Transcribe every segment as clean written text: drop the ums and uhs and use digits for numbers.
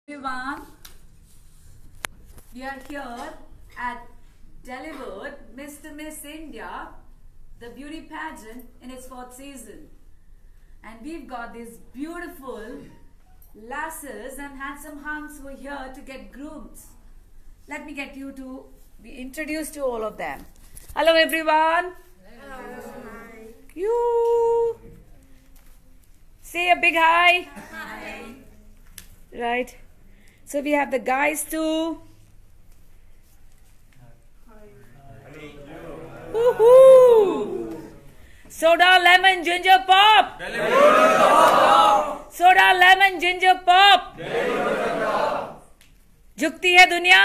Everyone, we are here at Delivered Mr. Miss India, the beauty pageant in its fourth season. And we've got these beautiful lasses and handsome hunks who are here to get groomed. Let me get you to be introduced to all of them. Hello everyone. Hello. Hi. You say a big hi. Hi. Right. So we have the guys too. Woohoo! Soda, lemon, ginger pop. Soda, lemon, ginger pop. झुकती है दुनिया.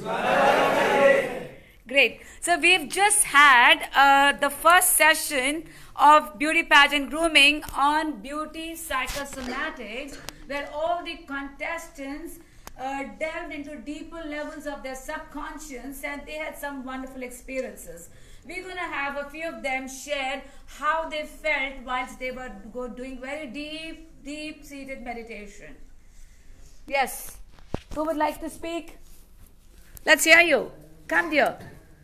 Great. So we've just had the first session of beauty pageant grooming on beauty psychosomatics, where all the contestants delved into deeper levels of their subconscious and they had some wonderful experiences. We're going to have a few of them share how they felt whilst they were doing very deep seated meditation. Yes. Who would like to speak? Let's hear you. Come dear.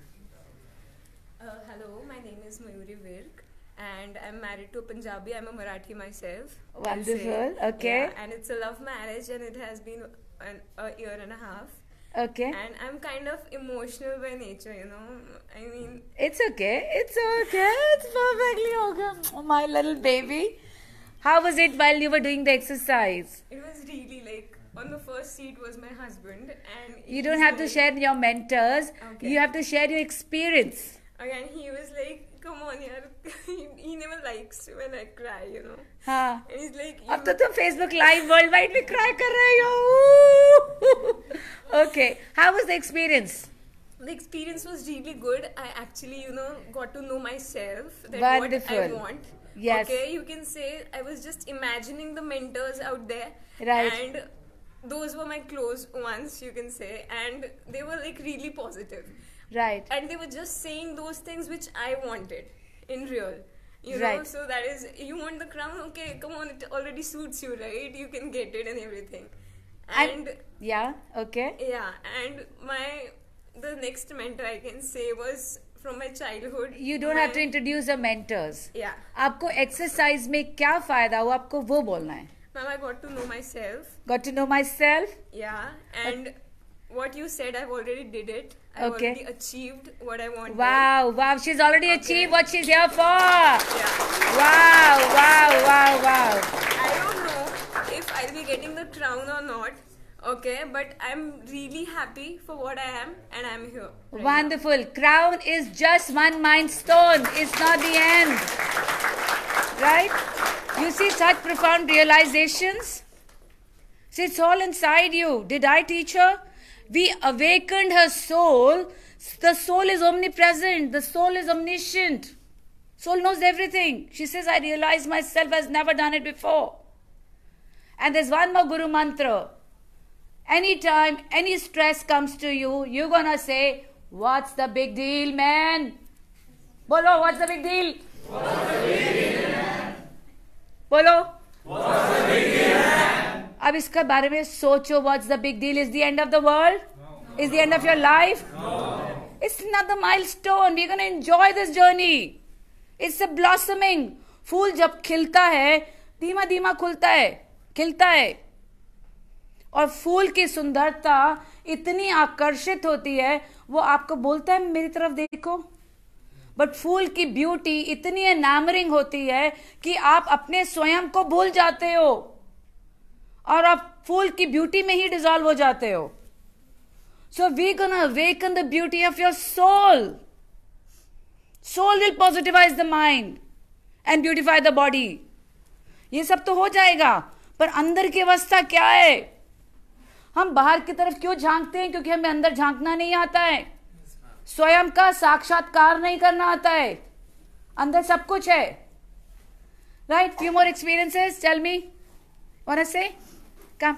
Hello, my name is Mayuri Virk and I'm married to a Punjabi. I'm a Marathi myself. Wonderful. Okay. Yeah, and it's a love marriage and it has been a year and a half. Okay. And I'm kind of emotional by nature, you know. I mean... It's okay. It's okay. It's perfectly okay. Oh, my little baby. How was it while you were doing the exercise? It was really like, on the first seat was my husband and... You don't have to share your mentors. Okay. You have to share your experience. Again, he was like, come on yaar. He never likes when I cry, you know. हाँ. And he's like... अब तो तुम Facebook Live worldwide में cry कर रहे हो. Okay. How was the experience? The experience was really good. I actually, you know, got to know myself. That Wonderful. What I want. Yes. Okay, you can say I was just imagining the mentors out there. Right. And those were my close ones, you can say. And they were like really positive. Right. And they were just saying those things which I wanted in real. You know, Right. so that is, you want the crown? Okay, come on, it already suits you, right? You can get it and everything. And yeah, okay. yeah, and the next mentor I can say was from my childhood. You don't have to introduce your mentors. Yeah. आपको exercise में क्या फायदा हुआ आपको वो बोलना है. Ma'am, I got to know myself. Got to know myself. Yeah, and what you said, I've already did it. I've Okay. already achieved what I wanted. Wow, she's already achieved what she's here for. Yeah. Wow. I don't know if I'll be getting the crown or not. Okay, but I'm really happy for what I am and I'm here. Right Wonderful. Now. Crown is just one milestone. It's not the end. Right? You see such profound realizations? See, it's all inside you. Did I teach her? We awakened her soul. The soul is omnipresent. The soul is omniscient. Soul knows everything. She says, I realize myself has never done it before. And there's one more Guru Mantra. Anytime any stress comes to you, you're gonna say, what's the big deal, man? Bolo, what's the big deal? What's the big deal, man? Bolo. What's the big deal, man? अब इसके बारे में सोचो. What's the big deal? Is the end of the world? No. Is the end of your life? No. It's another milestone. We're gonna enjoy this journey. It's a blossoming. फूल जब खिलता है, धीमा धीमा खुलता है, खिलता है. और फूल की सुंदरता इतनी आकर्षित होती है, वो आपको बोलता है मेरी तरफ देखो. बट फूल की ब्यूटी इतनी एनामरिंग होती है कि आप अपने स्वयं को भूल जाते हो और आप फूल की ब्यूटी में ही डिसॉल्व हो जाते हो. So we gonna awaken the beauty of your soul. Soul will positivise the mind and beautify the body. ये सब तो हो जाएगा, पर अंदर की अवस्था क्या है? हम बाहर की तरफ क्यों झांकते हैं? क्योंकि हमें अंदर झांकना नहीं आता है. स्वयं का साक्षात्कार नहीं करना आता है. अंदर सब कुछ है. Right? Few more experiences. Tell me. Want to say? Come.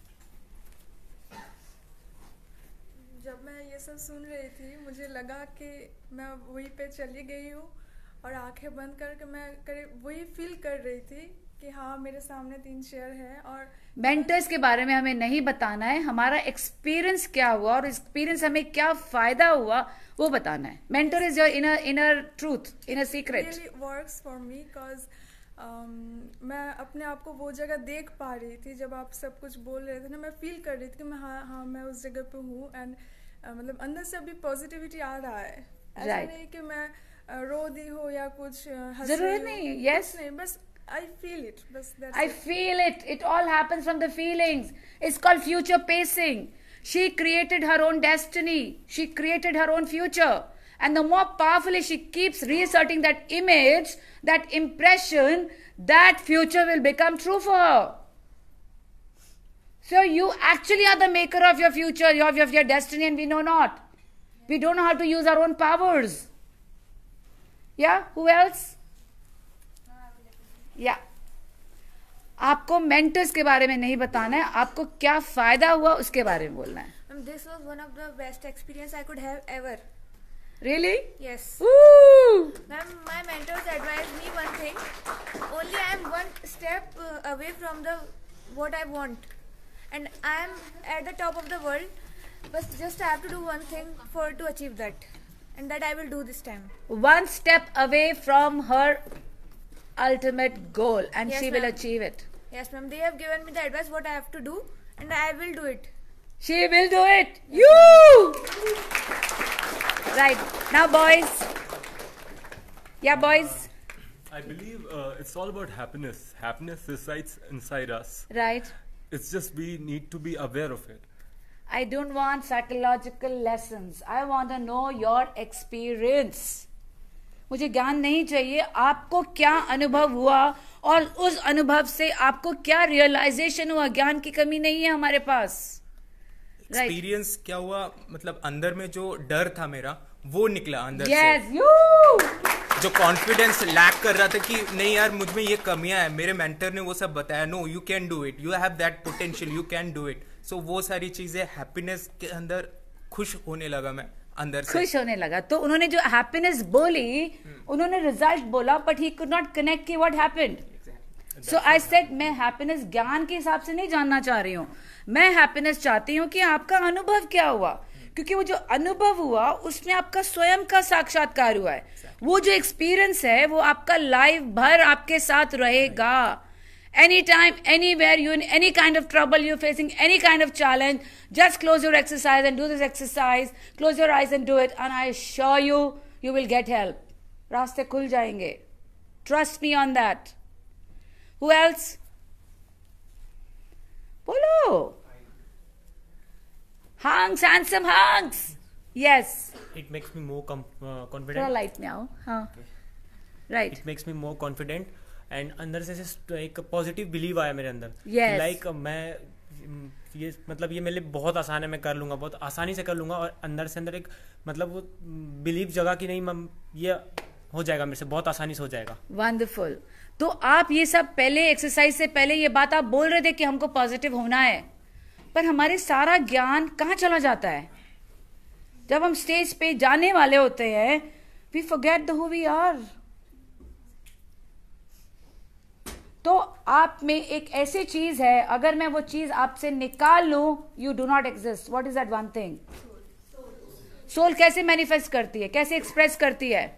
जब मैं ये सब सुन रही थी, मुझे लगा कि मैं वहीं पे चली गई हूँ और आंखें बंद करके मैं वही फील कर रही थी कि हाँ मेरे सामने 3 चेयर है और मेंटर्स के बारे में हमें नहीं बताना है, हमारा एक्सपीरियंस क्या हुआ और एक्सपीरियंस हमें क्या फायदा हुआ वो बताना है. Mentor is your inner truth, inner secret. really works for me because मैं अपने आप को वो जगह देख पा रही थी जब आप सब कुछ बोल रहे थे ना. मैं फील कर रही थी कि मैं हाँ मैं उस जगह पे हूँ एंड मतलब अंदर से अभी पॉजिटिविटी आ रहा है. ऐसा Right. नहीं कि मैं रो दी हो या कुछ हंस जरूरत रही हूँ. नहीं. Yes. नहीं, बस I feel it. बस that's I it. feel it. It all happens from the feelings. It's called future pacing. She created her own destiny. She created her own future. And the more powerfully she keeps reasserting that image, that impression, that future will become true for her. So you actually are the maker of your future, of your destiny, and we know not. We don't know how to use our own powers. Yeah? Who else? या आपको mentors के बारे में नहीं बताना है, आपको क्या फायदा हुआ उसके बारे में बोलना है. This was one of the best experience I could have ever. Really? Yes. Woo! Ma'am, my mentors advised me one thing. Only I am one step away from the what I want, and I am at the top of the world. But just I have to do one thing to achieve that, and that I will do this time. One step away from her ultimate goal, and Yes, she will ma'am. achieve it. Yes, ma'am. They have given me the advice what I have to do, and I will do it. She will do it. You! Right. Now, boys. Yeah, boys. I believe it's all about happiness. Happiness resides inside us. Right. It's just we need to be aware of it. I don't want psychological lessons. I want to know your experience. मुझे ज्ञान नहीं चाहिए, आपको क्या अनुभव हुआ और उस अनुभव से आपको क्या रियलाइजेशन हुआ. ज्ञान की कमी नहीं है हमारे पास. एक्सपीरियंस क्या हुआ, मतलब अंदर में जो डर था मेरा वो निकला अंदर Yes, से. you! जो कॉन्फिडेंस लैक कर रहा था कि नहीं यार मुझ में ये कमियां है, मेरे मेंटर ने वो सब बताया. No, you can do it, you have that potential, you can do it. So वो सारी चीजें हैप्पीनेस के अंदर खुश होने लगा मैं अंदर से. खुश होने लगा. तो उन्होंने जो हैप्पीनेस बोली, उन्होंने रिजल्ट बोला, but he could not connect कि what happened. So I said मैं हैप्पीनेस ज्ञान के हिसाब से नहीं जानना चाह रही हूँ, मैं हैप्पीनेस चाहती हूँ कि आपका अनुभव क्या हुआ, क्योंकि वो जो अनुभव हुआ उसमें आपका स्वयं का साक्षात्कार हुआ है. वो जो एक्सपीरियंस है वो आपका लाइफ भर आपके साथ रहेगा. Anytime, anywhere, you in any kind of trouble, you're facing any kind of challenge, just close your exercise and do this exercise. Close your eyes and do it, and I assure you, you will get help. रास्ते खुल जाएंगे. Trust me on that. Who else? बोलो. Hunks, handsome hunks. Yes. It makes me more थोड़ा confident. Light में आओ. हाँ. Right. It makes me more confident. And अंदर से एक पॉजिटिव बिलीव आया मेरे अंदर. Yes. लाइक मैं ये मतलब ये मेरे लिए बहुत आसान है, मैं कर लूंगा, बहुत आसानी से कर लूंगा. और अंदर से अंदर एक मतलब वो बिलीव जगह कि नहीं मैं ये हो जाएगा, मेरे से बहुत आसानी से हो जाएगा. वंडरफुल. तो आप ये सब पहले एक्सरसाइज से पहले ये बात आप बोल रहे थे कि हमको पॉजिटिव होना है, पर हमारे सारा ज्ञान कहाँ चला जाता है जब हम स्टेज पे जाने वाले होते हैं. We forget the who we are. तो आप में एक ऐसी चीज है, अगर मैं वो चीज आपसे निकाल लूं, you do not exist. What is that one thing? Soul कैसे मैनिफेस्ट करती है, कैसे एक्सप्रेस करती है?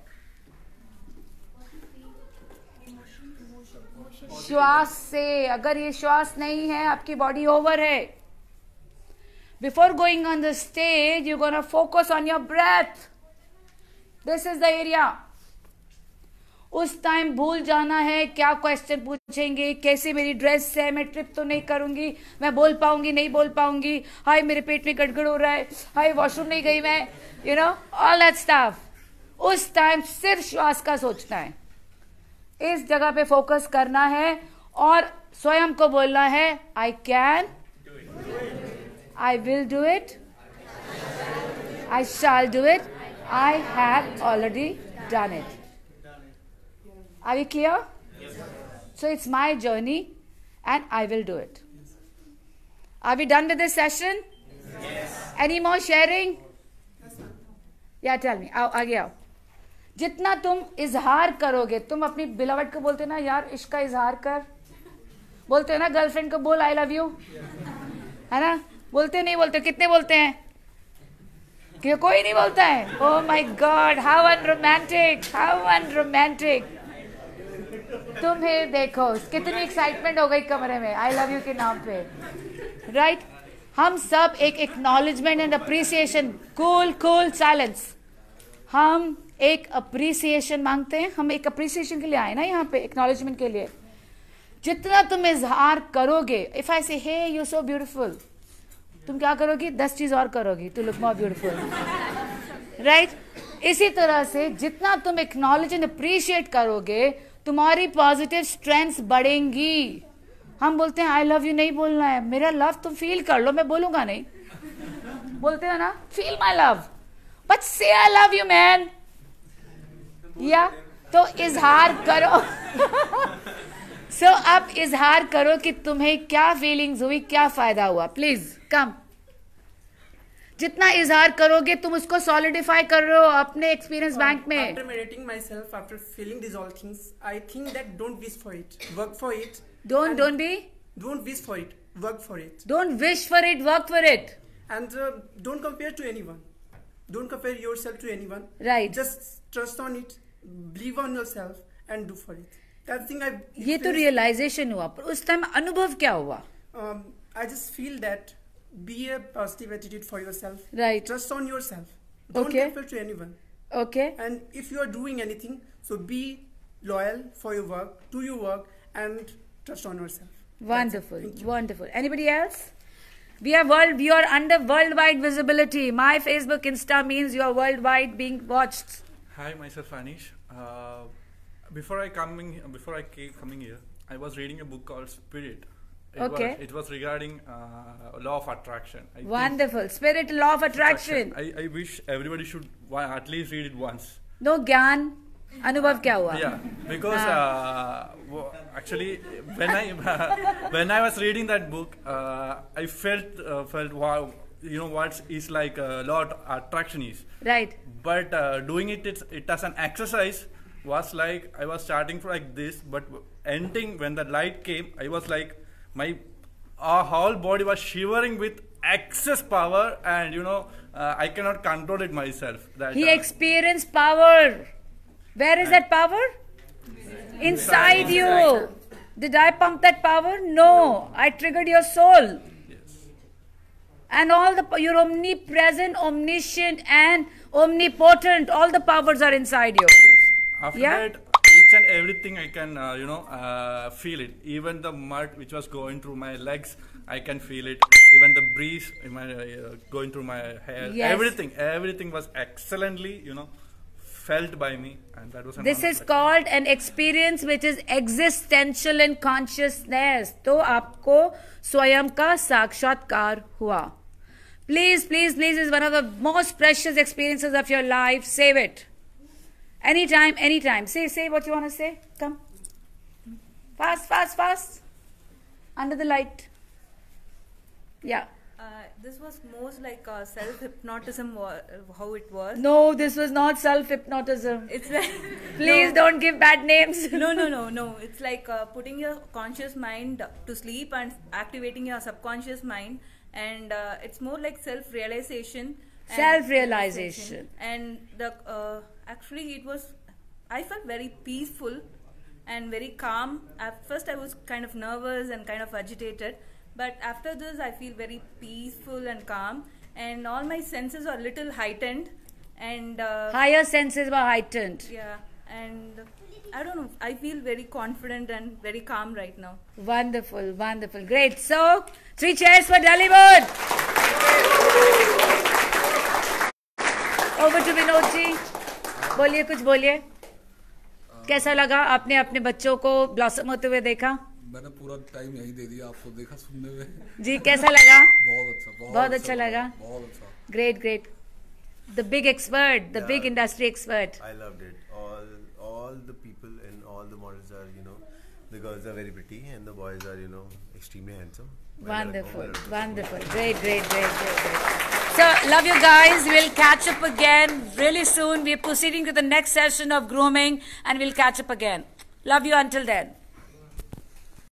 श्वास से. अगर ये श्वास नहीं है, आपकी बॉडी ओवर है. Before going on the stage, you gonna focus on your breath. This is the area. उस टाइम भूल जाना है क्या क्वेश्चन पूछेंगे, कैसे मेरी ड्रेस है, मैं ट्रिप तो नहीं करूंगी, मैं बोल पाऊंगी नहीं बोल पाऊंगी, हाय मेरे पेट में गड़गड़ हो रहा है, हाय वॉशरूम नहीं गई मैं, you know all that stuff. उस टाइम सिर्फ श्वास का सोचना है, इस जगह पे फोकस करना है और स्वयं को बोलना है I can, I will do it, I shall do it, I have already done it. Are we clear? Yes. So it's my journey and I will do it. Are we done with this session? Yes. Any more sharing? Yes, ma'am. Yeah, tell me. आओ आगे आओ. जितना तुम इजहार करोगे, तुम अपनी बिलवट को बोलते ना यार इश्क का इजहार कर, बोलते हो ना गर्लफ्रेंड को बोल आई लव यू, है ना? बोलते नहीं बोलते? कितने बोलते हैं? कि कोई नहीं बोलता है? Oh my God, how unromantic, how unromantic. तुम्हें देखो कितनी एक्साइटमेंट हो गई कमरे में आई लव यू के नाम पे, राइट? हम सब एक acknowledgement and appreciation, cool cool silence, हम एक अप्रिसिएशन मांगते हैं। हम एक अप्रिसिएशन के लिए आए ना यहाँ पे, एक्नॉलेजमेंट के लिए। जितना तुम इजहार करोगे, इफ आई से हे यू सो ब्यूटिफुल, तुम क्या करोगी? 10 चीज और करोगी to look more beautiful, right? इसी तरह से जितना तुम एक्नॉलेज एंड अप्रिशिएट करोगे, तुम्हारी पॉजिटिव स्ट्रेंथ्स बढ़ेंगी। हम बोलते हैं आई लव यू नहीं बोलना है, मेरा लव तुम फील कर लो, मैं बोलूंगा नहीं। बोलते हो ना, फील माई लव, बट से आई लव यू मैन, या तो इजहार करो। सो अब इजहार करो कि तुम्हें क्या फीलिंग्स हुई, क्या फायदा हुआ। Please come. जितना इजहार करोगे तुम उसको सॉलिडिफाई कर रहे हो अपने एक्सपीरियंस बैंक में। After meditating myself, after feeling these all things, I think that don't wish for it, work for it. Don't Don't wish for it, work for it. Don't wish for it, work for it. And don't compare to anyone. Don't compare yourself to anyone. Right. Just trust on it, believe on yourself, and do for it. That thing I. ये तो realisation हुआ, पर उस time अनुभव क्या हुआ? I just feel that be a positive attitude for yourself. Right. Trust on yourself. Don't Okay. compare to anyone. Okay. And if you are doing anything, so be loyal for your work, do your work, and trust on yourself. Wonderful, wonderful. Anybody else? We are under worldwide visibility. My Facebook, Insta means you are worldwide being watched. Hi, myself Anish. Before I came coming here, I was reading a book called Spirit. It was regarding law of attraction. I Wonderful. Spirit, law of attraction. I wish everybody should at least read it once. No ज्ञान, अनुभव क्या हुआ? Yeah, because actually when I was reading that book, I felt wow, you know what is like law of attraction is. Right. But doing it as an exercise was like I was starting like this, but ending when the light came, I was like my whole body was shivering with excess power, and you know I cannot control it myself. That He experienced power. Where is that power? Inside you. Did I pump that power? No. I triggered your soul. Yes. And you're omnipresent, omniscient, and omnipotent. All the powers are inside you. Yes. After Yeah? that, each and everything I can, feel it. Even the mud which was going through my legs, I can feel it. Even the breeze going through my hair. Yes. Everything was excellently, felt by me, and that was. This is called an experience which is existential in consciousness. तो आपको स्वयं का साक्षात्कार हुआ. Please, please, please, is one of the most precious experiences of your life. Save it. Anytime, anytime. Say what you want to say. Come. Fast. Under the light. Yeah. This was most like self-hypnotism, how it was. No, this was not self-hypnotism. It's like... Please don't give bad names. No. It's like putting your conscious mind to sleep and activating your subconscious mind. And it's more like self-realization. Self-realization. And actually it was... I felt very peaceful and very calm. At first I was kind of nervous and kind of agitated. But after this, I feel very peaceful and calm, and all my senses are a little heightened, and higher senses were heightened. Yeah, and I don't know. I feel very confident and very calm right now. Wonderful, wonderful, great. So, 3 cheers for Dollywood. Over to Vinod ji. बोलिए कुछ बोलिए. कैसा लगा आपने अपने बच्चों को blossom होते हुए देखा? मैंने पूरा टाइम यही दे दिया आपको देखा सुनने में जी. कैसा लगा? बहुत अच्छा लगा. बहुत अच्छा. Great. The big expert, the big industry expert. I loved it. All the people and all the models are, the girls are very pretty and the boys are, extremely handsome. Wonderful. Great. So, love you guys. We'll catch up again really soon. We're proceeding to the next session of grooming, and we'll catch up again. Love you until then.